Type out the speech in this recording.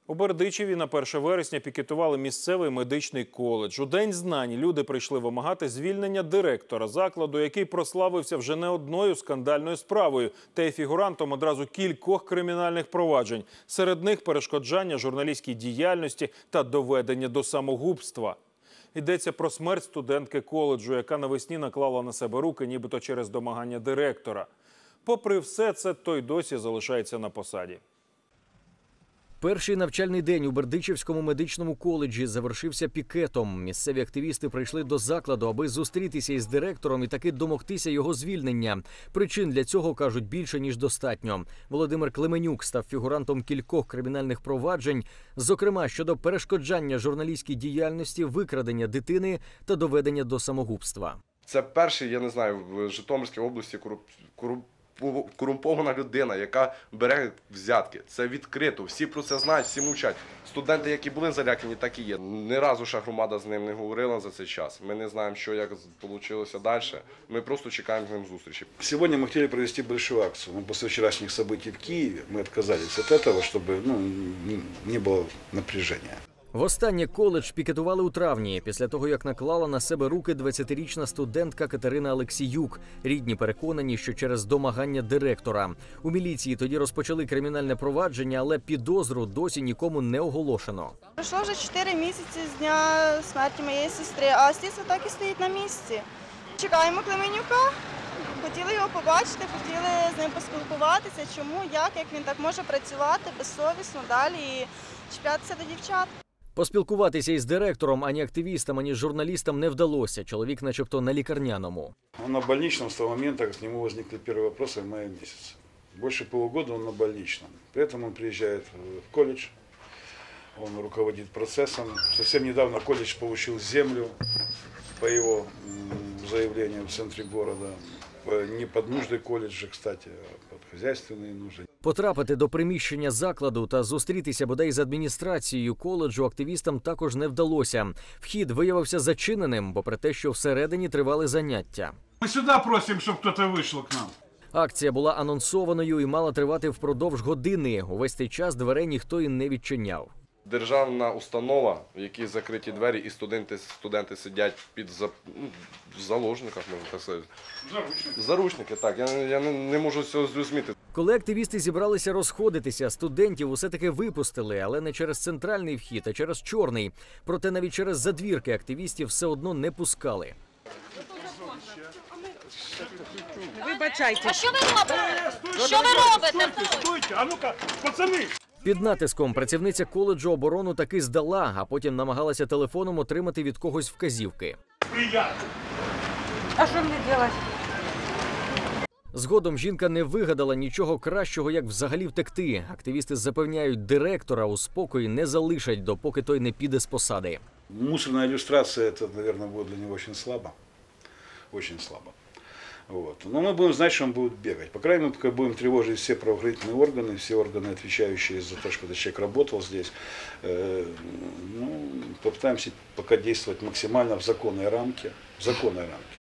У Бердичеві на 1 вересня пікетували місцевий медичний коледж. У День знань люди прийшли вимагати звільнення директора закладу, який прославився вже не одною скандальною справою, та й фігурантом одразу кількох кримінальних проваджень. Серед них перешкоджання журналістській діяльності та доведення до самогубства. Йдеться про смерть студентки коледжу, яка навесні наклала на себе руки, нібито через домагання директора. Попри все це, той досі залишається на посаді. Перший навчальний день у Бердичевському медичному коледжі завершився пікетом. Місцеві активісти прийшли до закладу, аби зустрітися із директором і таки домогтися його звільнення. Причин для цього, кажуть, більше, ніж достатньо. Володимир Клименюк став фігурантом кількох кримінальних проваджень, зокрема щодо перешкоджання журналістській діяльності, викрадення дитини та доведення до самогубства. Це перший, я не знаю, в Житомирській області корумпована людина, яка бере взятки. Це відкрито, всі про це знають, всі мовчать. Студенти, які були залякані, так і є. Ні разу ще громада з ним не говорила за цей час. Ми не знаємо, що, як вийшло далі. Ми просто чекаємо з ним зустрічі. Сегодня мы хотели провести большую акцию, но после вчерашних событий в Киеве мы отказались от этого, чтобы не было напряжения. Востаннє коледж пікетували у травні, після того, як наклала на себе руки 20-річна студентка Катерина Алексіюк. Рідні переконані, що через домагання директора. У міліції тоді розпочали кримінальне провадження, але підозру досі нікому не оголошено. Пройшло вже 4 місяці з дня смерті моєї сестри, а слідство так і стоїть на місці. Чекаємо Клименюка, хотіли його побачити, хотіли з ним поспілкуватися, чому, як він так може працювати безсовісно далі і чіплятися до дівчат. Поспілкуватися із директором ані активістам, ані журналістам не вдалося. Чоловік начебто на лікарняному. Он на больничном с того момента, как к нему возникли первые вопросы в мае месяце. Больше полугода он на больничном. При этом он приезжает в колледж, он руководит процессом. Совсем недавно колледж получил землю по его заявлению в центре города. Не под нужды колледжа, кстати, а под хозяйственные нужды. Потрапити до приміщення закладу та зустрітися бодай з адміністрацією коледжу активістам також не вдалося. Вхід виявився зачиненим, попри те, що всередині тривали заняття. Ми сюди просимо, щоб хтось вийшов к нам. Акція була анонсованою і мала тривати впродовж години. Увесь цей час дверей ніхто і не відчиняв. Державна установа, в якій закриті двері, і студенти сидять в заложниках, можна так сказати. Заручники, так. Я не можу цього зрозуміти. Коли активісти зібралися розходитися, студентів усе-таки випустили, але не через центральний вхід, а через чорний. Проте навіть через задвірки активістів все одно не пускали. Вибачайте. А що ви робите? Що ви робите? Стойте, а ну-ка, пацани! Під натиском працівниця коледжу оборону таки здала, а потім намагалася телефоном отримати від когось вказівки. Приятно. А що мені робити? Згодом жінка не вигадала нічого кращого, як взагалі втекти. Активісти запевняють, директора у спокої не залишать, допоки той не піде з посади. Мусорная иллюстрация, это, наверное, будет для него очень слабо. Очень слабо. Вот. Но мы будем знать, что он будет бегать. По крайней мере, пока будем тревожить все правоохранительные органы, все органы, отвечающие за то, что этот человек работал здесь. Попытаемся пока действовать максимально в законной рамке.